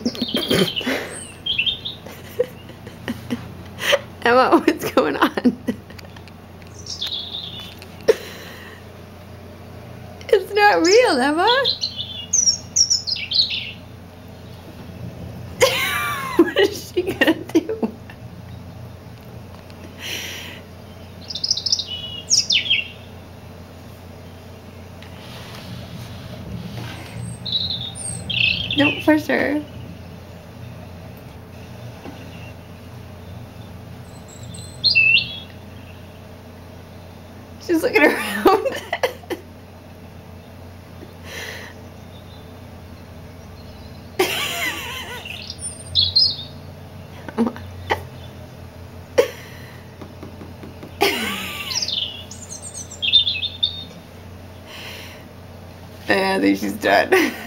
Emma, what's going on? It's not real, Emma. What is she gonna do? Don't push her. She's looking around. I think she's done.